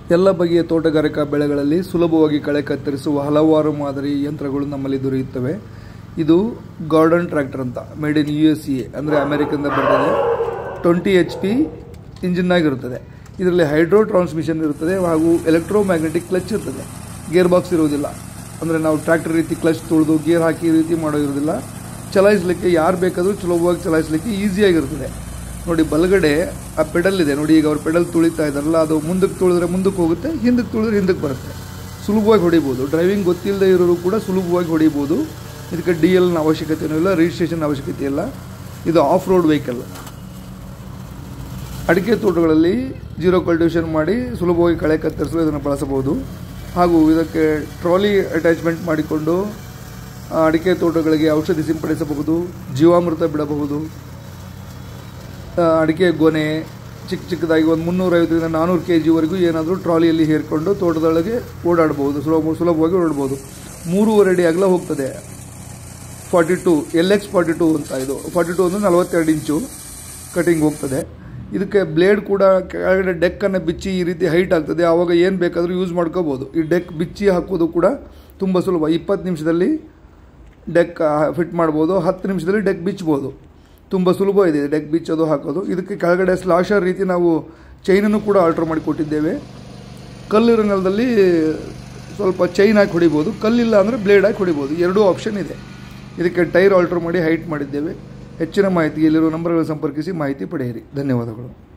ಎಲ್ಲ ಬಗೆಯ ತೋಟಗಾರಿಕಾ ಬೆಳೆಗಳಲ್ಲಿ ಸುಲಭವಾಗಿ ಕಳೆ ಕತ್ತರಿಸುವ ಹಲವಾರು ಮಾದರಿ ಯಂತ್ರಗಳು ನಮ್ಮಲ್ಲಿ ದೊರೆಯುತ್ತವೆ. ಇದು ಗಾರ್ಡನ್ ಟ್ರ್ಯಾಕ್ಟರ್ ಅಂತ ಮೇಡ್ ಇನ್ USA ಅಂದರೆ ಅಮೆರಿಕದಿಂದ ಬರ್ತದೆ. 20 HP ಇಂಜಿನ್ನಾಗಿರುತ್ತದೆ. ಇದರಲ್ಲಿ ಹೈಡ್ರೋ ಟ್ರಾನ್ಸ್ಮಿಷನ್ ಇರುತ್ತದೆ ಹಾಗೂ ಎಲೆಕ್ಟ್ರೋಮ್ಯಾಗ್ನೆಟಿಕ್ ಕ್ಲಚ್ ಇರ್ತದೆ. ಗೇರ್ ಬಾಕ್ಸ್ ಇರುವುದಿಲ್ಲ. ಅಂದರೆ ನಾವು ಟ್ರ್ಯಾಕ್ಟರ್ ರೀತಿ ಕ್ಲಚ್ ತುಳಿದು ಗೇರ್ ಹಾಕಿ ಈ ರೀತಿ ಮಾಡೋ ಇರೋದಿಲ್ಲ. ಚಲಾಯಿಸಲಿಕ್ಕೆ ಯಾರು ಬೇಕಾದರೂ ಸುಲಭವಾಗಿ ಚಲಾಯಿಸಲಿಕ್ಕೆ ಈಸಿಯಾಗಿರ್ತದೆ. ನೋಡಿ ಬಲಗಡೆ ಆ ಪೆಡಲ್ ಇದೆ ನೋಡಿ. ಈಗ ಅವ್ರು ಪೆಡಲ್ ತುಳಿತಾ ಇದ್ದಾರಲ್ಲ, ಅದು ಮುಂದಕ್ಕೆ ತುಳಿದ್ರೆ ಮುಂದಕ್ಕೆ ಹೋಗುತ್ತೆ, ಹಿಂದಕ್ಕೆ ತುಳಿದ್ರೆ ಹಿಂದಕ್ಕೆ ಬರುತ್ತೆ. ಸುಲಭವಾಗಿ ಹೊಡಿಬೋದು. ಡ್ರೈವಿಂಗ್ ಗೊತ್ತಿಲ್ಲದೆ ಇರೋರು ಕೂಡ ಸುಲಭವಾಗಿ ಹೊಡಿಬೋದು. ಇದಕ್ಕೆ DLನ ಅವಶ್ಯಕತೆಯೂ ಇಲ್ಲ, ರಿಜಿಸ್ಟ್ರೇಷನ್ ಅವಶ್ಯಕತೆ ಇಲ್ಲ. ಇದು ಆಫ್ ರೋಡ್ ವೆಹಿಕಲ್. ಅಡಿಕೆ ತೋಟಗಳಲ್ಲಿ ಜೀರೋ ಕಲ್ಟಿವೇಷನ್ ಮಾಡಿ ಸುಲಭವಾಗಿ ಕಳೆ ಕತ್ತರಿಸಲು ಇದನ್ನು ಬಳಸಬಹುದು. ಹಾಗೂ ಇದಕ್ಕೆ ಟ್ರಾಲಿ ಅಟ್ಯಾಚ್ಮೆಂಟ್ ಮಾಡಿಕೊಂಡು ಅಡಿಕೆ ತೋಟಗಳಿಗೆ ಔಷಧಿ ಸಿಂಪಡಿಸಬಹುದು, ಜೀವಾಮೃತ ಬಿಡಬಹುದು. ಅಡಿಕೆ ಗೊನೆ ಚಿಕ್ಕ ಚಿಕ್ಕದಾಗಿ ಒಂದು 350ರಿಂದ 400 kgವರೆಗೂ ಏನಾದರೂ ಟ್ರಾಲಿಯಲ್ಲಿ ಹೇರಿಕೊಂಡು ತೋಟದೊಳಗೆ ಓಡಾಡಬಹುದು, ಸುಲಭವಾಗಿ ಓಡಾಡಬಹುದು. 3.5 ಅಡಿ ಅಗಲ ಹೋಗ್ತದೆ. 42 LX42 ಅಂತ. ಇದು 42 ಅಂದರೆ 42 ಇಂಚು ಕಟಿಂಗ್ ಹೋಗ್ತದೆ. ಇದಕ್ಕೆ ಬ್ಲೇಡ್ ಕೂಡ ಕೆಳಗಡೆ ಡೆಕ್ಕನ್ನು ಬಿಚ್ಚಿ ಈ ರೀತಿ ಹೈಟ್ ಆಗ್ತದೆ. ಆವಾಗ ಏನು ಬೇಕಾದರೂ ಯೂಸ್ ಮಾಡ್ಕೋಬೋದು. ಈ ಡೆಕ್ ಬಿಚ್ಚಿ ಹಾಕೋದು ಕೂಡ ತುಂಬ ಸುಲಭ. 20 ನಿಮಿಷದಲ್ಲಿ ಡೆಕ್ ಫಿಟ್ ಮಾಡ್ಬೋದು. 10 ನಿಮಿಷದಲ್ಲಿ ಡೆಕ್ ಬಿಚ್ಚಬೋದು. ತುಂಬ ಸುಲಭ ಇದೆ ಡೆಕ್ ಬಿಚ್ಚೋದು ಹಾಕೋದು. ಇದಕ್ಕೆ ಕೆಳಗಡೆ ಸ್ಲಾಶರ್ ರೀತಿ ನಾವು ಚೈನನ್ನು ಕೂಡ ಆಲ್ಟರ್ ಮಾಡಿ ಕೊಟ್ಟಿದ್ದೇವೆ. ಕಲ್ಲಿರೋ ನೆಲದಲ್ಲಿ ಸ್ವಲ್ಪ ಚೈನ್ ಹಾಕಿ ಹೊಡಿಬೋದು, ಕಲ್ಲಿಲ್ಲ ಅಂದರೆ ಬ್ಲೇಡ್ ಹಾಕಿ ಹೊಡಿಬೋದು. ಎರಡೂ ಆಪ್ಷನ್ ಇದೆ. ಇದಕ್ಕೆ ಟೈರ್ ಆಲ್ಟರ್ ಮಾಡಿ ಹೈಟ್ ಮಾಡಿದ್ದೇವೆ. ಹೆಚ್ಚಿನ ಮಾಹಿತಿಗೆ ಇಲ್ಲಿರುವ ನಂಬರ್ಗಳನ್ನು ಸಂಪರ್ಕಿಸಿ ಮಾಹಿತಿ ಪಡೆಯಿರಿ. ಧನ್ಯವಾದಗಳು.